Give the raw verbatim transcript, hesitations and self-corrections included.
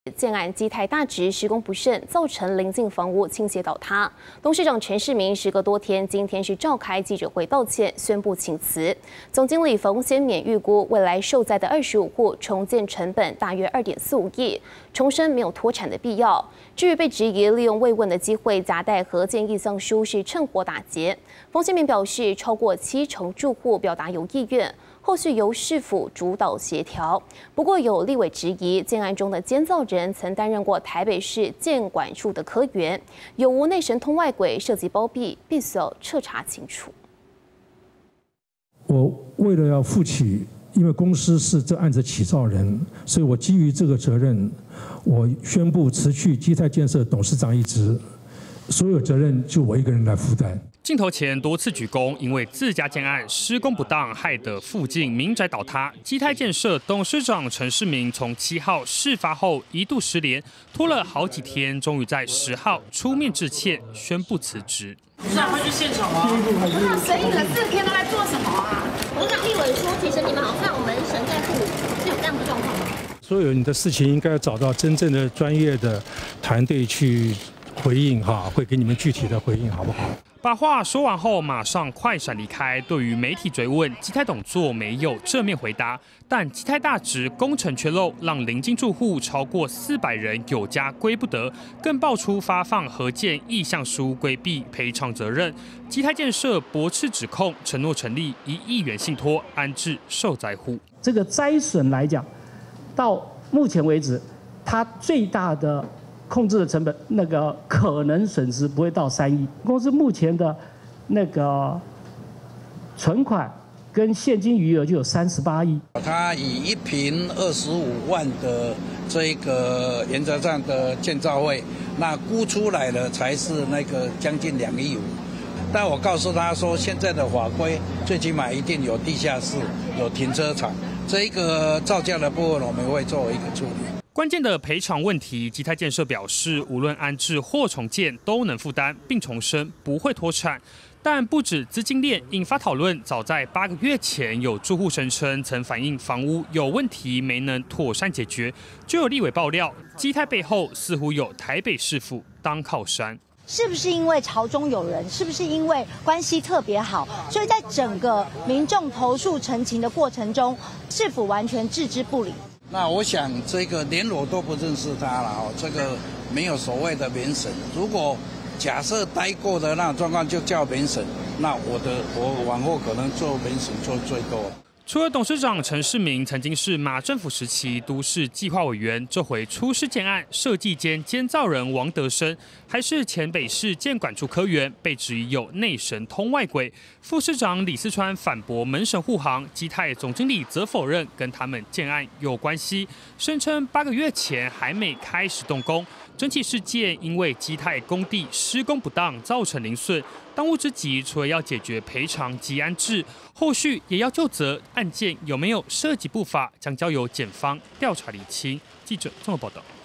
建案基泰大直施工不慎，造成邻近房屋倾斜倒塌。董事长陈世明时隔多天，今天是召开记者会道歉，宣布请辞。总经理冯先勉预估未来受灾的二十五户重建成本大约二点四五亿，重申没有脱产的必要。至于被质疑利用慰问的机会夹带合建意向书是趁火打劫，冯先勉表示，超过七成住户表达有意愿。 后续由市府主导协调。不过有立委质疑，建案中的监造人曾担任过台北市建管处的科员，有无内神通外鬼，涉及包庇，必须要彻查清楚。 我为了要负起，因为公司是这案子起造人，所以我基于这个责任，我宣布辞去基泰建设董事长一职，所有责任就我一个人来负担。 镜头前多次鞠躬，因为自家建案施工不当，害得附近民宅倒塌。基泰建设董事长陈世明从七号事发后一度失联，拖了好几天，终于在十号出面致歉，宣布辞职。 市长会去现场吗？ 董事长神隐了四天都在做什么啊？董事长立委说，其实你们好像门神在护，是有这样的状况吗？ 所有你的事情应该找到真正的专业的团队去回应哈，会给你们具体的回应，好不好？ 把话说完后，马上快闪离开。对于媒体追问，基泰董座没有正面回答。但基泰大直工程缺漏，让邻近住户超过四百人有家归不得，更爆出发放合建意向书规避赔偿责任。基泰建设驳斥指控，承诺成立一亿元信托安置受灾户。 这个灾损来讲，到目前为止，它最大的 控制的成本，那个可能损失不会到三亿。公司目前的那个存款跟现金余额就有三十八亿。 它以一平二十五万的这个原则上的建造费，那估出来的才是那个将近两亿五。但我告诉他说，现在的法规最起码一定有地下室、有停车场，这一个造价的部分我们会作为一个处理。 关键的赔偿问题，基泰建设表示，无论安置或重建都能负担，并重申不会脱产。但不止资金链引发讨论，早在八个月前，有住户声称曾反映房屋有问题，没能妥善解决，就有立委爆料，基泰背后似乎有台北市府当靠山。 是不是因为朝中有人？是不是因为关系特别好？所以在整个民众投诉陈情的过程中，市府完全置之不理。 那我想，这个连我都不认识他了哦，这个没有所谓的民审。如果假设待过的那种状况就叫民审，那我的我往后可能做民审做最多。 除了董事长陈世明曾经是马政府时期都市计划委员，这回出事建案设计兼监造人王德生，还是前北市建管处科员，被质疑有内神通外鬼。副市长李四川反驳门神护航，基泰总经理则否认跟他们建案有关系，声称八个月前还没开始动工。 整起事件因为基泰工地施工不当造成零损，当务之急除了要解决赔偿及安置，后续也要究责案件有没有涉及不法，将交由检方调查厘清。记者综合报道。